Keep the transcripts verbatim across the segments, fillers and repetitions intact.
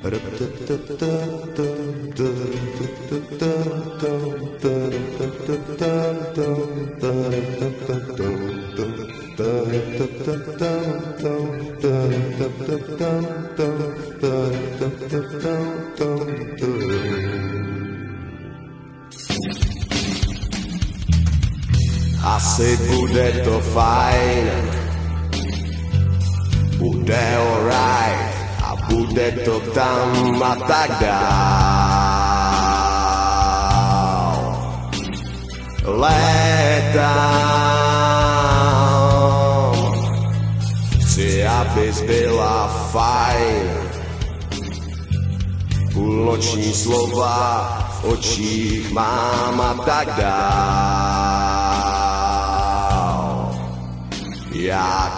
Asi bude to fajn, bude alright a bude to tam a tak dál. Létám, chci, abys byla fajn. Půlnoční slova v očích mám a tak dál. Já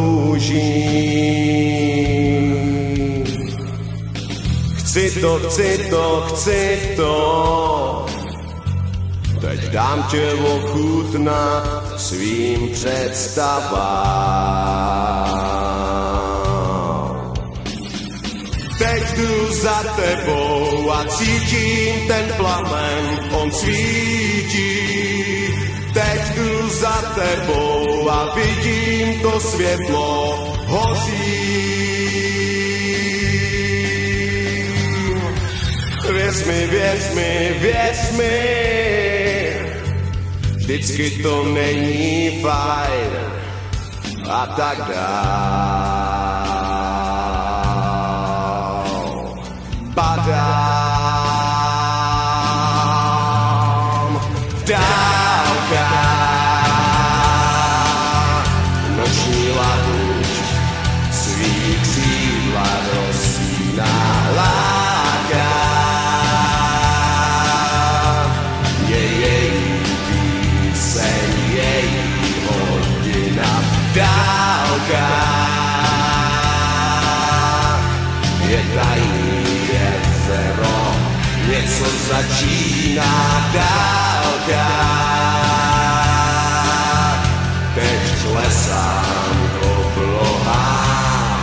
kroužím, chci to, chci to, chci to. Teď dám tě ochutnat svým představám. Teď jdu za tebou a cítím ten plamen, on svítí. Teď jdu za tebou a vidím to světlo hoří. Věř mi, věř mi, věř mi, vždycky to není fajn a tak dál. Padám v dálkách, noční lahuť svých křídla rozpíná, láká. Je její píseň, její hodina v dálkách. Je tajný jezero, něco začíná v dálkách. Teď klesám k oblohám.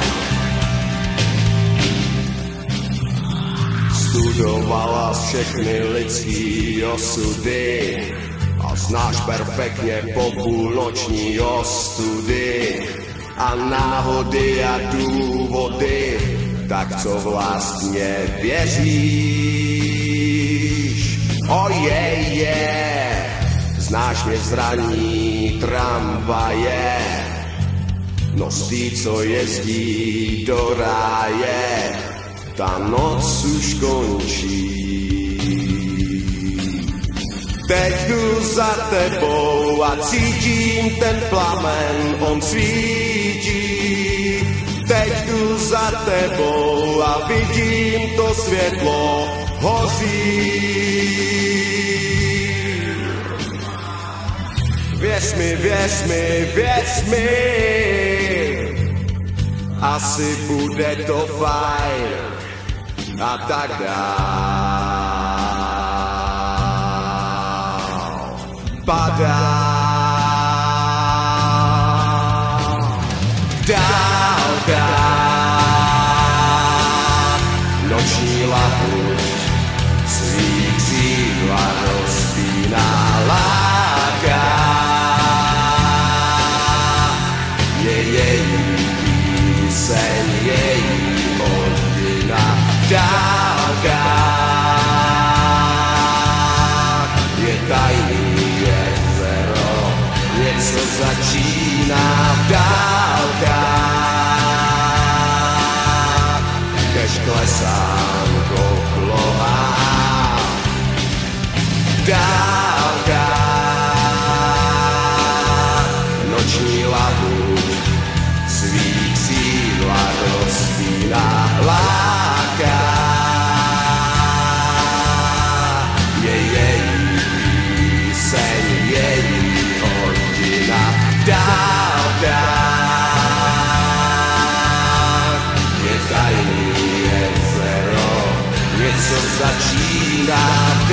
Studovala všechny lidský osudy a znáš perfektně po půlnoční ostudy a náhody a důvody. Tak co vlastně věříš? Oh yeah, yeah. Znáš mě zraní tramvaje, no z tý, co jezdí do ráje, ta noc už končí. Teď jdu za tebou a cítím ten plamen, on svítí. Teď jdu za tebou a vidím to světlo hoří. Věř mi, věř mi, věř mi, asi bude to fajn a tak dál. Padám v dálkách, noční lahuť svý křídla rozpíná, láká. Je její píseň, její hodina v dálkách. Je tajný jezero, něco začíná v dálkách. Kež klesám k oblohám v dálkách. Noční lahuť svých křídla rozpíná, láká. Je její píseň, její hodina v dálkách. Je tajný jezero, něco začíná v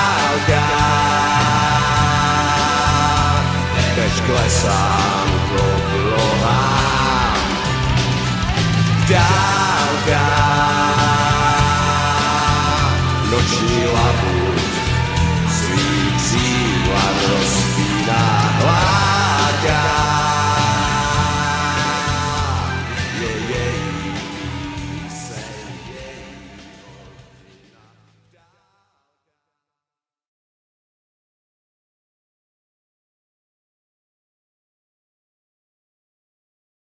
dálkách. Teď klesám k oblohám v dálkách. noční lavu.